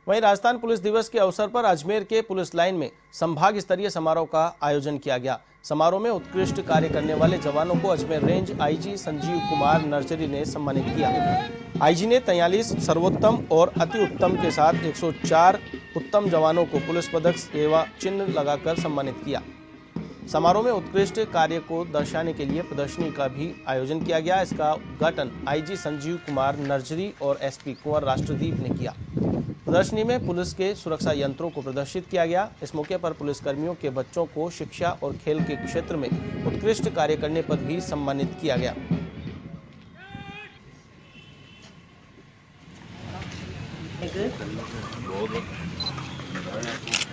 वहीं राजस्थान पुलिस दिवस के अवसर पर अजमेर के पुलिस लाइन में संभाग स्तरीय समारोह का आयोजन किया गया। समारोह में उत्कृष्ट कार्य करने वाले जवानों को अजमेर रेंज आईजी संजीव कुमार नर्सरी ने सम्मानित किया। आईजी ने 43 सर्वोत्तम और अति उत्तम के साथ 104 उत्तम जवानों को पुलिस पदक सेवा चिन्ह लगाकर सम्मानित किया। समारोह में उत्कृष्ट कार्य को दर्शाने के लिए प्रदर्शनी का भी आयोजन किया गया। इसका उद्घाटन आईजी संजीव कुमार नर्सरी और एसपी कुंवर राष्ट्रदीप ने किया। प्रदर्शनी में पुलिस के सुरक्षा यंत्रों को प्रदर्शित किया गया। इस मौके पर पुलिसकर्मियों के बच्चों को शिक्षा और खेल के क्षेत्र में उत्कृष्ट कार्य करने पर भी सम्मानित किया गया।